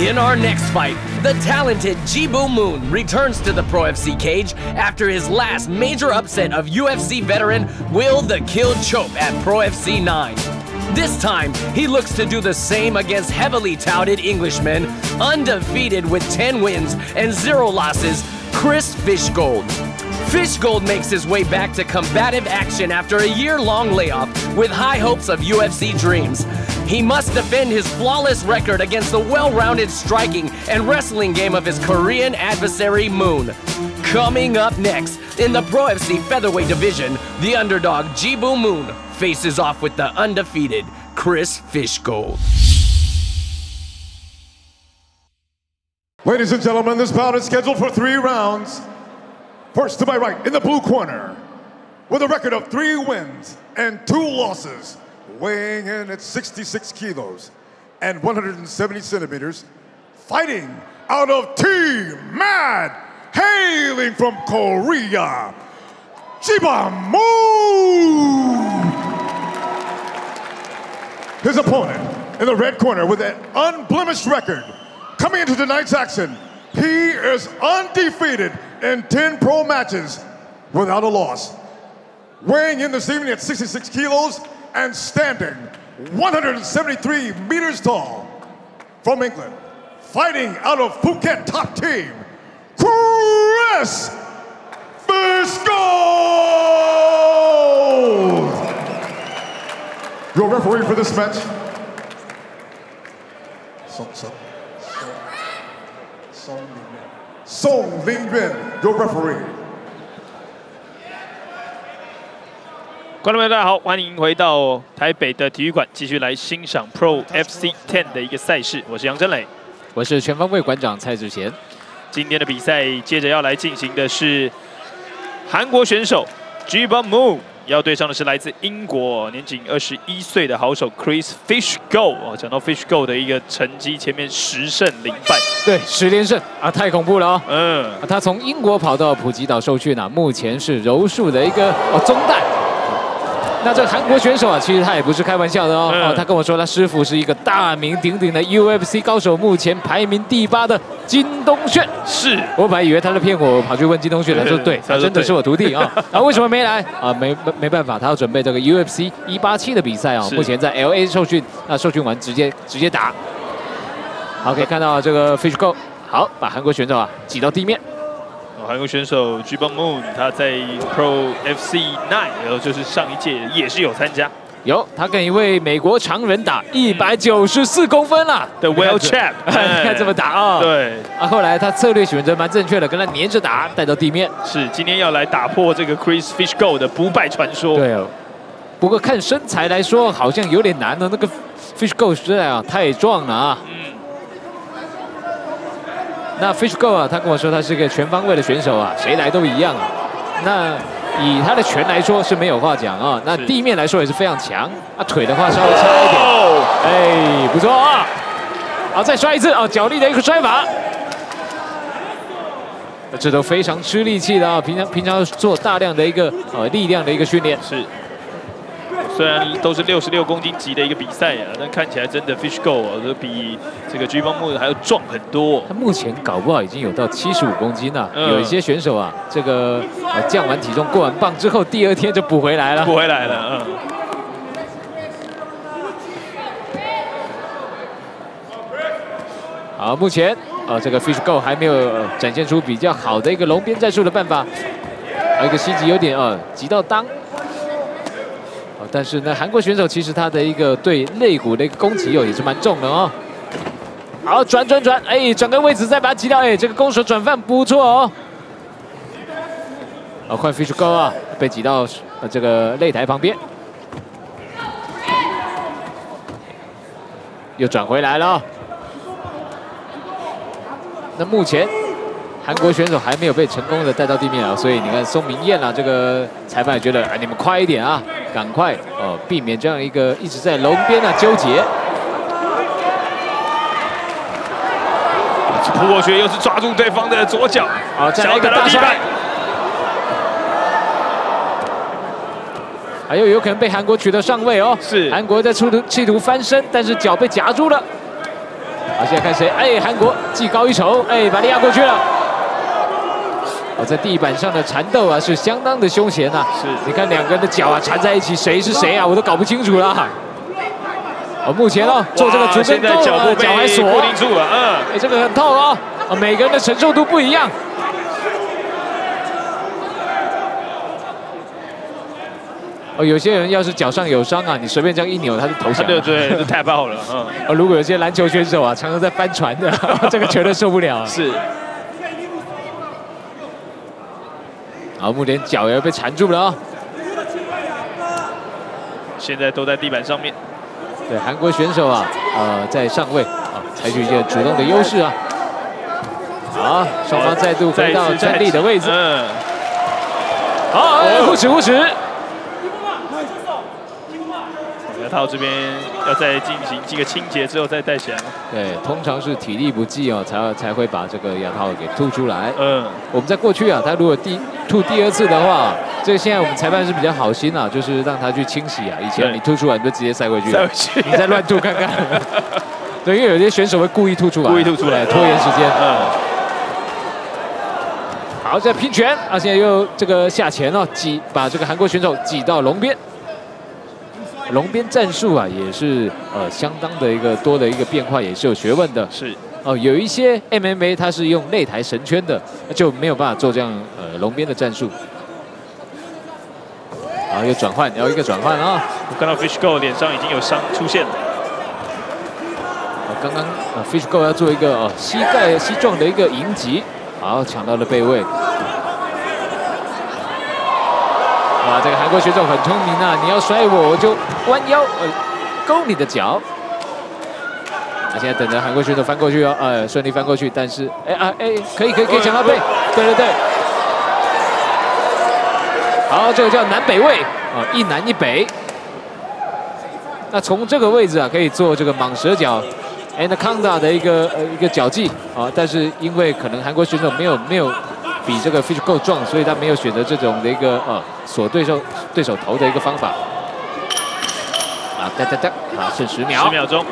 In our next fight, the talented Jibu Moon returns to the Pro FC cage after his last major upset of UFC veteran Will the Kill Chope at Pro FC 9. This time, he looks to do the same against heavily touted Englishman, undefeated with 10 wins and 0 losses, Chris Fishgold. Fishgold makes his way back to combative action after a year-long layoff with high hopes of UFC dreams. He must defend his flawless record against the well-rounded striking and wrestling game of his Korean adversary Moon. Coming up next, in the Pro FC featherweight division, the underdog Jibu Moon faces off with the undefeated Chris Fishgold. Ladies and gentlemen, this bout is scheduled for 3 rounds. First to my right, in the blue corner, with a record of 3 wins and 2 losses, weighing in at 66 kilos and 170 centimeters, fighting out of Team Mad, hailing from Korea, Jibu Moon. His opponent in the red corner with an unblemished record, coming into tonight's action, he is undefeated in 10 pro matches without a loss. Weighing in this evening at 66 kilos and standing 173 meters tall, from England, fighting out of Phuket top team, Chris Fishgold! Your referee for this match, Song Lingyuan, your referee. 观众朋友，大家好，欢迎回到台北的体育馆，继续来欣赏 Pro FC 10的一个赛事。我是杨真磊， 我是全方位馆长蔡志贤。 今天的比赛接着要来进行的是韩国选手 Jibu Moon 要对上的是来自英国年仅21岁的好手 Chris Fishgold。哦，讲到 Fishgold 的一个成绩，前面10胜0败， 对，10连胜啊，太恐怖了哦。 嗯， 他从英国跑到普吉岛受训啊，目前是柔术的一个中代。 那这个韩国选手啊，其实他也不是开玩笑的哦。他跟我说，他师傅是一个大名鼎鼎的 UFC 高手，目前排名第8的金东炫。是，我本来以为他在骗我，跑去问金东炫，他说对，他真的是我徒弟啊。啊，为什么没来啊？没办法，他要准备这个 UFC 187的比赛啊。目前在 LA 受训，那受训完直接打。好，可以看到这个 Fishgold， 好，把韩国选手啊挤到地面。 韩国选手 Jibu Moon， 他在 Pro FC 9， 然后就是上一届也是有参加。 有，他跟一位美国常人打194公分啦的 Well Champ， 你看这么打啊？ 对。 啊，后来他策略选择蛮正确的，跟他黏着打，带到地面。 是，今天要来打破这个 Chris Fishgold 的不败传说。 对哦。不过看身材来说，好像有点难哦。那个 Fishgold 实在啊太壮了啊。 那 Fishgold 啊，他跟我说他是个全方位的选手啊，谁来都一样啊。那以他的拳来说是没有话讲啊，那地面来说也是非常强。啊，腿的话稍微差一点。哎，不错啊。好，再摔一次啊，脚力的一个摔法。这都非常吃力气的啊，平常做大量的一个力量的一个训练。是。 虽然都是66公斤级的一个比赛啊，但看起来真的 Fishgold 啊，都比这个 Jibu Moon 还要壮很多。 他目前搞不好已经有到75公斤了。有一些选手啊，这个降完体重、过完磅之后，第2天就补回来了。 补回来了， 好，目前这个 Fishgold 还没有展现出比较好的一个龙边战术的办法，还有一个膝击有点击到裆。 但是呢，韩国选手其实他的一个对肋骨的一个攻击也是蛮重的哦。好，转，哎，转个位置再把它击到，哎，这个攻守转换不错哦。好，换 Fishgold 啊，被挤到这个擂台旁边，又转回来了。那目前韩国选手还没有被成功的带到地面啊，所以你看宋明彦啊，这个裁判也觉得，哎，你们快一点啊，赶快避免这样一个一直在笼边啊纠结。 扑过去又是抓住对方的左脚， 好，再来一个大摔，还有可能被韩国取得上位哦。是，韩国在企图翻身，但是脚被夹住了。 好，现在看谁？哎，韩国技高一筹，哎，把他压过去了。哦，在地板上的缠斗啊，是相当的凶险呐。 是， 你看两个人的脚啊缠在一起，谁是谁啊？我都搞不清楚了。哦，目前哦做这个足跟斗，脚踝锁固定住了， 哎，这个很痛哦。哦，每个人的承受度不一样。哦，有些人要是脚上有伤啊，你随便这样一扭，他就投降。 对，这太爆了。 哦，如果有些篮球选手啊，常常在翻船的，这个绝对受不了。 是。 好，目前脚也被缠住了啊。 现在都在地板上面。 对，韩国选手啊，在上位啊，采取一个主动的优势啊。好，双方再度回到站立的位置。好，护持。 牙套这边要再进行几个清洁之后再戴起来。 对，通常是体力不济哦，才会把这个牙套给吐出来。我们在过去啊，他如果吐第二次的话，这现在我们裁判是比较好心啊，就是让他去清洗啊。以前你吐出来你就直接塞回去，你再乱吐看看。对，因为有些选手会故意吐出来，拖延时间。好，现在拼拳啊，现在又这个下潜了，把这个韩国选手挤到笼边。笼边战术啊，也是相当的一个多的一个变化，也是有学问的。 是哦，有一些 MMA 它是用擂台神圈的，就没有办法做这样笼边的战术。然后又转换，要一个转换啊！ 我看到 Fishgo 脸上已经有伤出现了。 刚刚Fishgo 要做一个膝撞的一个迎击，好，抢到了背位。哇，这个韩国选手很聪明啊！你要摔我就弯腰勾你的脚。现在等着韩国选手翻过去哦，顺利翻过去，但是可以抢到背，对。好，这个叫南北位啊，一南一北。那从这个位置啊，可以做这个蟒蛇脚 Anaconda 的一个脚技啊，但是因为可能韩国选手没有比这个 Fishgo 壮，所以他没有选择这种的一个锁对手头的一个方法。啊，好，剩10秒。10 秒钟。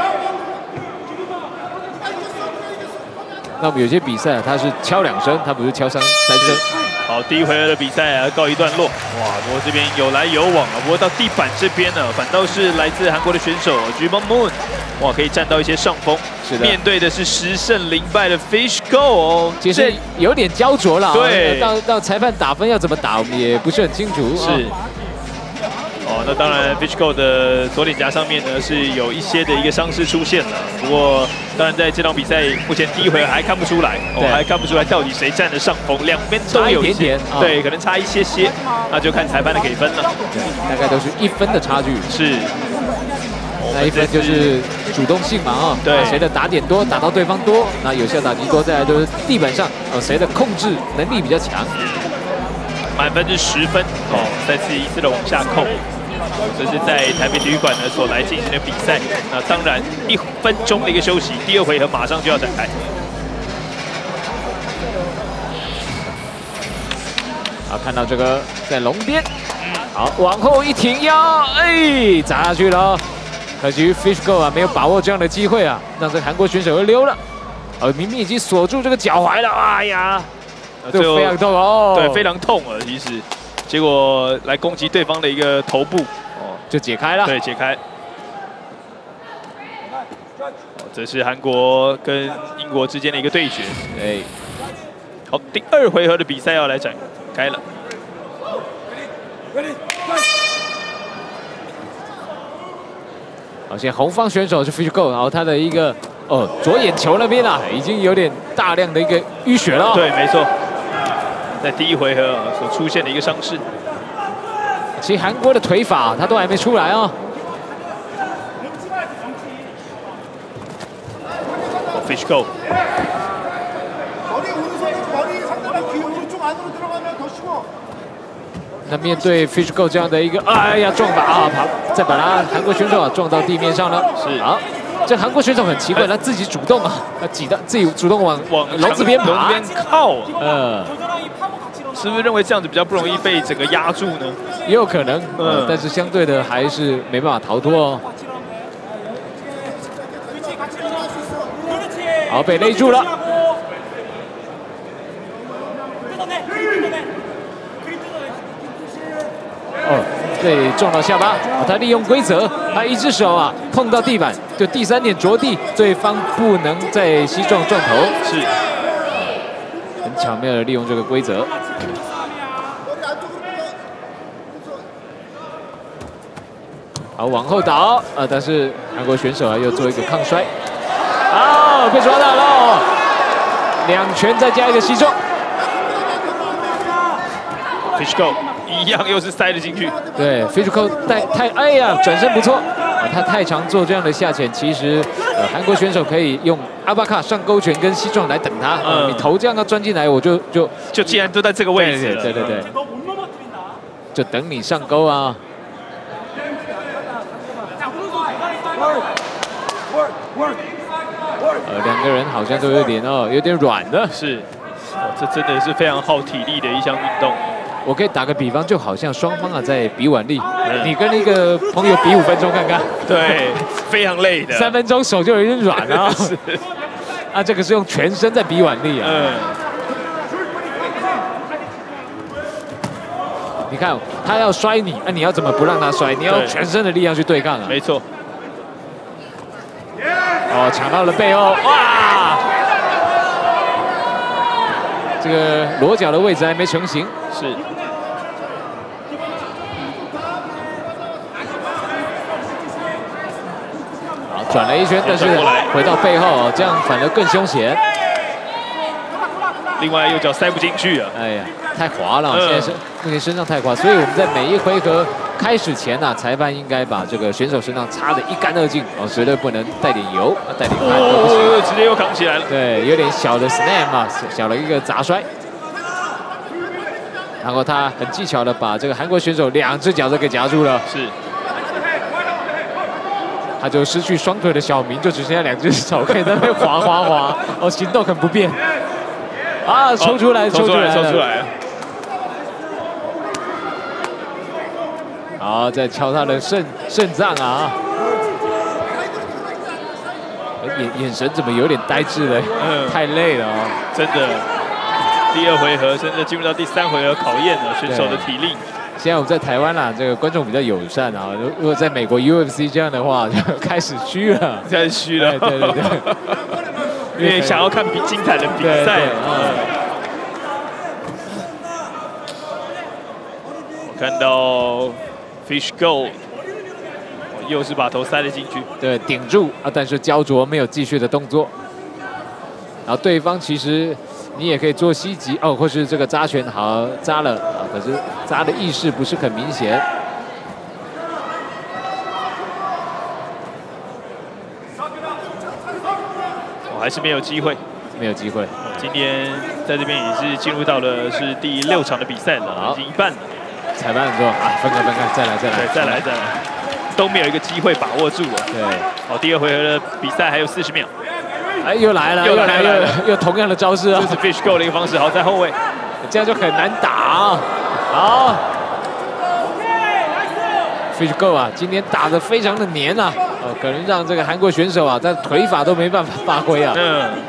那我们有些比赛啊，它是敲2声，它不是敲3声。 好，第一回合的比赛啊告一段落。哇，不过这边有来有往啊。不过到地板这边呢，反倒是来自韩国的选手 Jibon Moon， 哇，可以占到一些上风。是的。面对的是10胜0败的 Fishgo 哦， 其实有点焦灼了。 对。 到裁判打分要怎么打，我们也不是很清楚。 是。哦，那当然 Fishgo 的左脸颊上面呢是有一些的一个伤势出现了。不过，当然在这场比赛目前第一回合还看不出来，还看不出来到底谁占的上风，两边都有一些，对，可能差一些，那就看裁判的给分了。 对，大概都是1分的差距。 是。 那1分就是主动性嘛啊，对，谁的打点多，打到对方多，那有效打击多，再来就是地板上谁的控制能力比较强。 满分是10分，再次一次的往下扣。这是在台北体育馆呢所来进行的比赛。那当然1分钟的一个休息，第2回合马上就要展开。 好，看到这个在笼边，好，往后一挺腰，砸下去了。可惜 Fishgo 啊没有把握这样的机会啊，让这个韩国选手又溜了。明明已经锁住这个脚踝了，哎呀，这个非常痛哦， 对，非常痛了，其实。结果来攻击对方的一个头部， 就解开了。 对，解开。这是韩国跟英国之间的一个对决。好，第2回合的比赛要来展开了。 好，现在红方选手是 Fishgo， 然后他的一个左眼球那边啊，已经有点大量的一个淤血了。 对，没错。在第1回合所出现的一个伤势， 其实韩国的腿法他都还没出来啊。 Fishgo， 那面对 Fishgo 这样的一个撞法啊，再把他韩国选手撞到地面上了。 是好，这韩国选手很奇怪，他自己主动挤到自己主动往笼子边爬， 靠。是不是认为这样子比较不容易被整个压住呢？ 也有可能，但是相对的还是没办法逃脱哦。 好，被勒住了。哦，被撞到下巴。他利用规则，他一只手啊碰到地板，就第3点着地，对方不能再膝撞撞头。 是， 很巧妙的利用这个规则。好，往后倒，但是韩国选手啊又做一个抗摔。哦，被抓到了，2拳再加一个膝撞。 Fishgold 一样又是塞了进去。 对 ，Fishgold 哎呀，转身不错。他太常做这样的下潜，其实韩国选手可以用阿巴卡上勾拳跟膝撞来等他。你头这样要钻进来，我就既然都在这个位置了， 对，就等你上钩啊。2个人好像都有点软的。 是，这真的是非常耗体力的一项运动。 我可以打个比方，就好像双方啊在比腕力，你跟一个朋友比5分钟看看， 对，非常累的 ，3分钟手就有点软了。是，这个是用全身在比腕力啊。你看他要摔你，你要怎么不让他摔？你要用全身的力量去对抗啊。 没错。 哦，抢到了背后，哇！这个裸脚的位置还没成型。 是。 好，转了一圈，但是回到背后，这样反而更凶险。 另外右脚塞不进去啊！ 哎呀，太滑了，现在是目前身上太滑，所以我们在每一回合开始前啊，裁判应该把这个选手身上擦得一干二净哦，绝对不能带点油，带点汗都不行。 直接又扛起来了。对， 有点小的 snap 嘛，小的一个砸摔。然后他很技巧的把这个韩国选手2只脚都给夹住了。 是。 他就失去双腿的小明，就只剩下2只手可以在那边滑，哦，行动很不便。抽出来了。好，再敲他的肾脏啊！眼神怎么有点呆滞了？太累了哦， 真的。第2回合甚至进入到第3回合，考验了选手的体力。 现在我们在台湾啦，这个观众比较友善啊。如果在美国 UFC 这样的话，就开始虚了， 对。因为想要看精彩的比赛。我看到 Fishgold 又是把头塞了进去， 对，顶住但是焦灼没有继续的动作。然后对方其实你也可以做膝击或是这个扎拳，好扎了可是扎的意识不是很明显。 还是没有机会。今天在这边也是进入到了是第6场的比赛了，已经一半了。 裁判说分开，再来， 都没有一个机会把握住了。 对， 第2回合的比赛还有40秒。 又来了，又同样的招式啊！ 这是 Fishgold 的一个方式，好在后卫， 这样就很难打。好 ，Fishgold 今天打得非常的黏啊，可能让这个韩国选手在腿法都没办法发挥啊。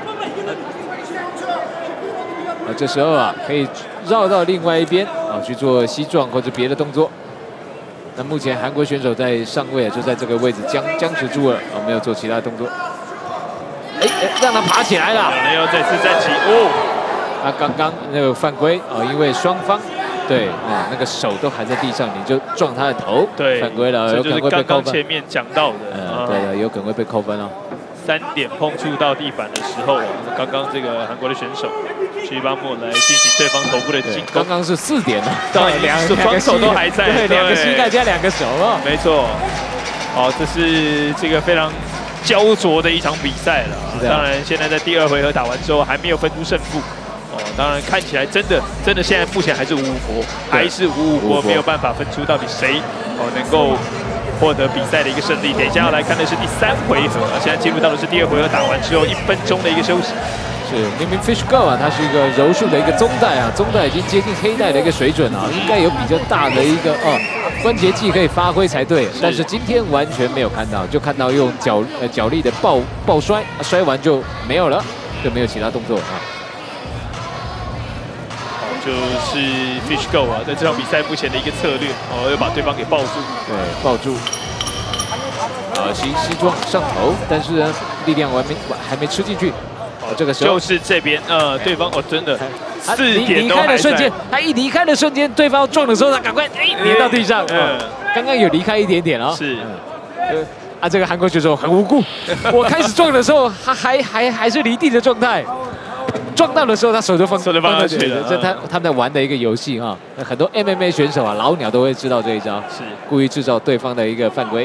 这时候可以绕到另外一边去做膝撞或者别的动作。那目前韩国选手在上位就在这个位置僵持住了没有做其他动作。让他爬起来了， 又再次站起刚刚那个犯规因为双方那个手都还在地上，你就撞他的头， 对， 犯规了，有可能会被扣分。 刚刚前面讲到的， 对，有可能会被扣分哦。 3点碰触到地板的时候，刚刚这个韩国的选手徐邦木来进行对方头部的进攻。 刚刚是4点了， 双手都还在， 对，2个膝盖加2个手啊， 没错。这是这个非常焦灼的一场比赛了。当然，现在在第2回合打完之后还没有分出胜负。当然看起来真的现在目前还是5-5搏，还是5-5搏，没有办法分出到底谁能够 获得比赛的一个胜利。等一下要来看的是第3回合，现在进入到的是第2回合，打完之后1分钟的一个休息。 是，明明 Fishgold 他是一个柔术的一个中带中带已经接近黑带的一个水准应该有比较大的一个关节技可以发挥才对，但是今天完全没有看到，就看到用脚力的抱摔，摔完就没有了，就没有其他动作啊。 就是 Fish Go 啊，在这场比赛目前的一个策略哦，要把对方给抱住。 对，抱住。西装上头，但是呢，力量还没吃进去。这个时候就是这边对方真的4点离开的瞬间，他一离开的瞬间，对方撞的时候，他赶快粘到地上。刚刚有离开一点点哦。 是。 这个韩国选手很无辜。我开始撞的时候，他还是离地的状态。撞到的时候，他手就放下去了。这他们在玩的一个游戏啊。很多 MMA 选手啊，老鸟都会知道这一招，是故意制造对方的一个犯规。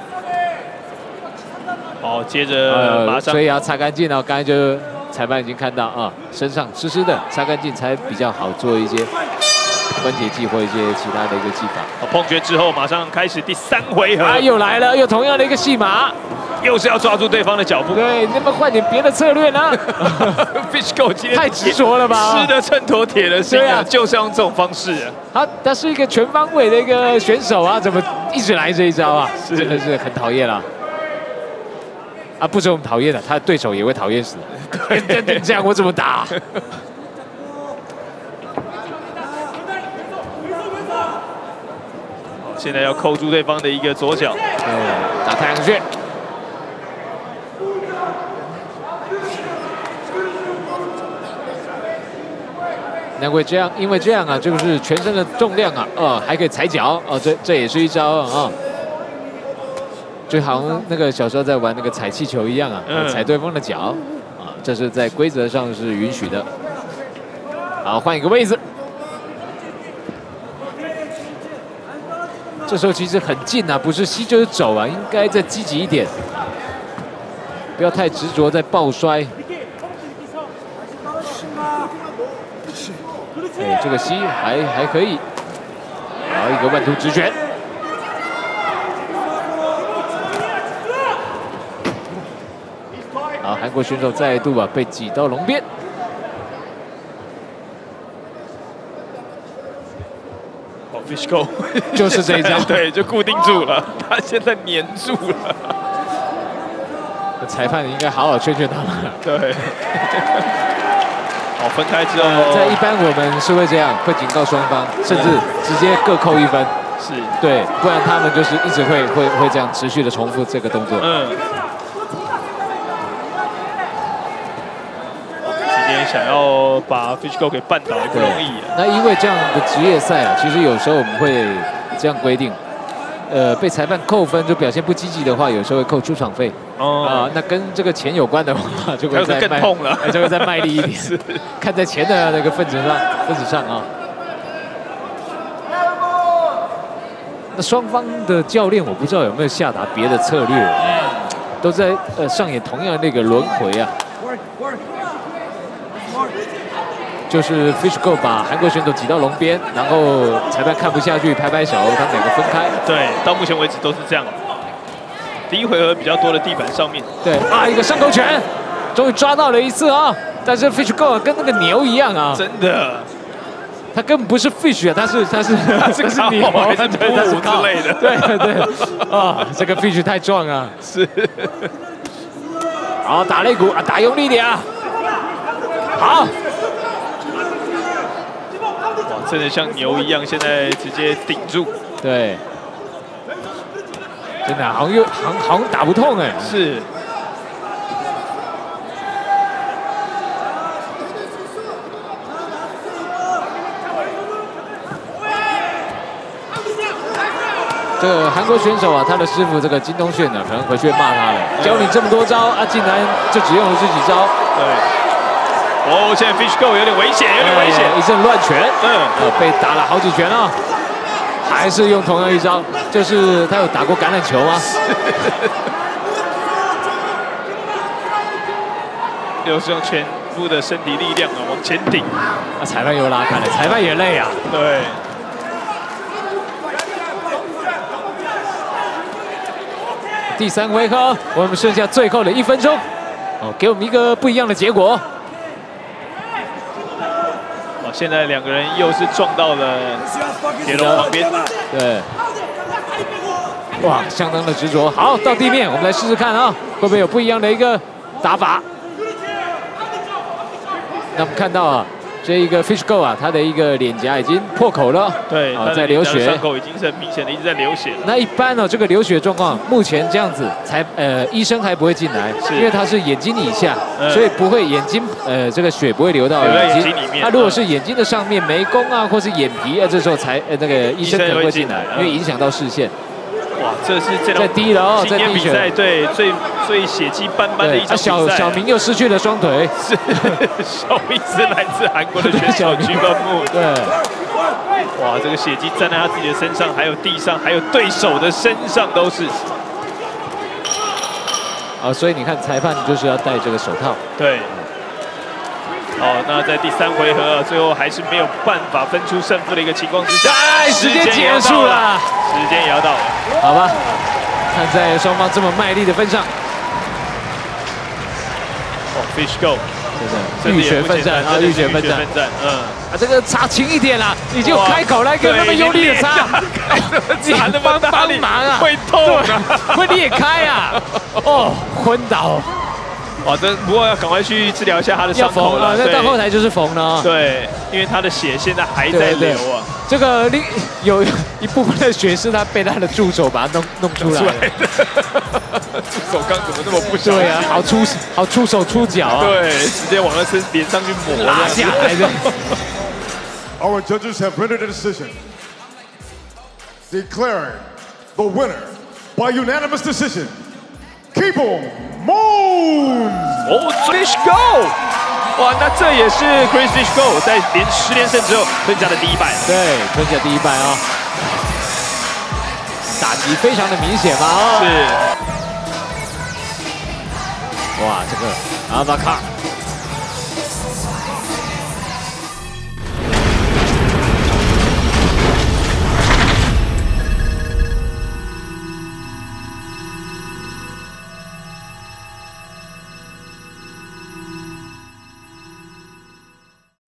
好，接着马上， 所以要擦干净哦。刚才就裁判已经看到啊，身上湿湿的，擦干净才比较好做一些关节技或一些其他的一个技法。 碰拳之后，马上开始第3回合。 又来了，又同样的一个戏码， 又是要抓住对方的脚步。 对，能不能换点别的策略呢 ？Fish Go 今天太执着了吧？ 吃的秤砣铁了心啊，就是要用这种方式啊。 他是一个全方位的一个选手啊，怎么一直来这一招啊？真的是很讨厌了。不止我们讨厌的，他的对手也会讨厌死。这样我怎么打？ 现在要扣住对方的一个左脚， 打太阳穴。因为这样啊，就是全身的重量啊，还可以踩脚这也是一招啊。就好像那个小时候在玩那个踩气球一样啊，踩对方的脚这是在规则上是允许的。好，换一个位置。这时候其实很近啊，不是吸就是走啊，应该再积极一点，不要太执着在抱摔。这个吸还可以。好，一个万图直拳。好，韩国选手再度被挤到笼边。 Fish Go 就是这一招， 对，就固定住了，他现在黏住了。 裁判应该好好劝劝他们。 对。好，分开之后， 在一般我们是会这样，会警告双方，甚至直接各扣1分。 是。对， 不然他们就是一直会这样持续的重复这个动作。 今天想要把 Fish Go 给绊倒也不容易。 那因为这样的职业赛啊，其实有时候我们会这样规定，被裁判扣分就表现不积极的话，有时候会扣出场费。那跟这个钱有关的话，就会再更痛了， 就会再卖力一点，看在钱的那个份子上啊。那双方的教练我不知道有没有下达别的策略，都在上演同样的那个轮回啊。就是 Fish Go 把韩国选手挤到笼边，然后裁判看不下去，拍拍手，他们2个分开。 对，到目前为止都是这样。第1回合比较多的地板上面。 对一个上勾拳，终于抓到了一次啊！但是 Fish Go 跟那个牛一样啊， 真的， 他根本不是 Fish 啊，他是牛还是哺乳之类的。 对这个 Fish 太壮啊。 是。 好，打肋骨打用力一点啊！好。 真的像牛一样，现在直接顶住。 对，真的好像打不痛哎。 是。 这个韩国选手啊，他的师傅这个金东炫呢，可能回去骂他了，教你这么多招竟然就只用了这几招。 对。现在 Fish Go 有点危险， 一阵乱拳，被打了好几拳啊，还是用同样一招，就是他有打过橄榄球吗？ 又是用全部的身体力量往前顶。 裁判又拉开了，裁判也累啊。 对。 第3回合，我们剩下最后的1分钟，给我们一个不一样的结果。 现在2个人又是撞到了铁笼旁边。 对， 哇，相当的执着。好，到地面，我们来试试看啊，会不会有不一样的一个打法？那我们看到啊，这一个 Fish Go 啊，他的一个脸颊已经破口了， 对， 啊，在流血， 伤口已经是很明显的一直在流血了。 那一般呢，这个流血状况目前这样子，医生还不会进来，因为他是眼睛以下，所以不会眼睛这个血不会流到眼睛里面。他如果是眼睛的上面眉弓啊，或是眼皮啊，这时候才那个医生可能会进来，因为影响到视线。 哇，这是这在低了哦， 在比赛对最血迹斑斑的一场比赛。 小明又失去了双腿， 是小明是来自韩国的选手G本木。 对， 哇，这个血迹站在他自己的身上，还有地上，还有对手的身上都是。 啊，所以你看，裁判就是要戴这个手套。 对。哦，那在第3回合，最后还是没有办法分出胜负的一个情况之下， 时间结束了， 时间也要到了， 好吧？看在双方这么卖力的份上， 哦 ，Fish Go， 真的浴血奋战啊，浴血奋战，啊，这个擦轻一点啦，你就开口来个那么用力的擦， 你帮忙啊， 会痛啊， 会裂开啊，哦，昏倒。 哇，不过要赶快去治疗一下他的伤口了。 那到后台就是缝了。 对，因为他的血现在还在流啊。 这个有一部分的血是他被他的助手把它弄出来的。 助手刚怎么那么不小心？ 对啊，好出手出脚啊。 对，直接往他脸上去抹， 拉下来的。 Our judges have rendered a decision, declaring the winner by unanimous decision, Ki-Bum Moon. 哦 ，Fish Go， 哇，那这也是 Chris Fish Go 在连10连胜之后吞下的第1败。 对，吞下第1败啊，打击非常的明显嘛啊。 是。 哇，这个阿巴卡